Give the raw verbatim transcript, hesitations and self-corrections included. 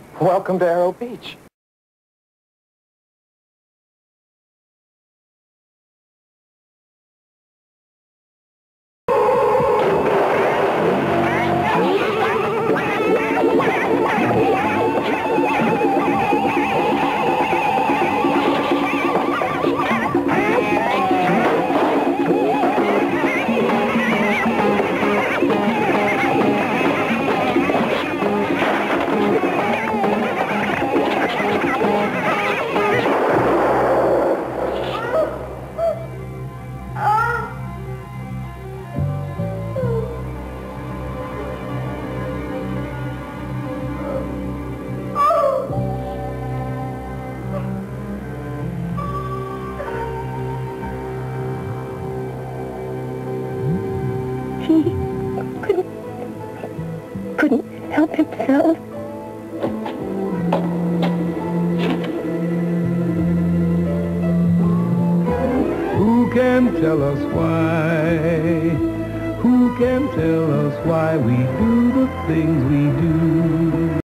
Welcome to Arrow Beach. He couldn't, couldn't help himself. Who can tell us why? Who can tell us why we do the things we do?